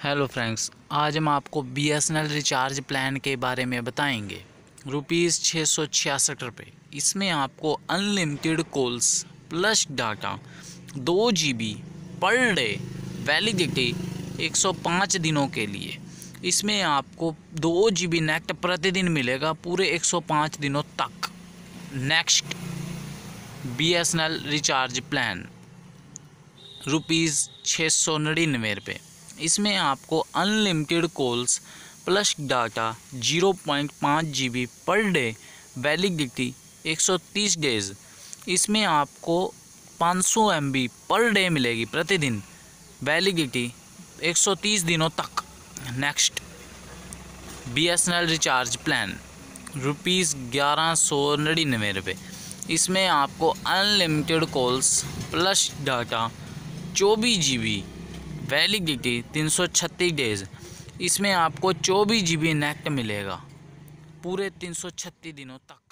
Hello friends, आज हम आपको BSNL रिचार्ज प्लान के बारे में बताएंगे। ₹666। इसमें आपको unlimited calls plus data 2 GB per day, validity 105 दिनों के लिए। इसमें आपको 2 GB नेट प्रतिदिन मिलेगा पूरे 105 दिनों तक। Next BSNL recharge plan ₹699। इसमें आपको unlimited calls plus data 0.5 GB per day, validity 130 days. इसमें आपको 500 MB पर डे मिलेगी प्रतिदिन, वैलिडिटी 130 दिनों तक। Next BSNL recharge plan ₹1199। इसमें आपको unlimited calls plus data 24 GB, validity 336 days. इसमें आपको 24 GB नेट मिलेगा पूरे 336 दिनों तक।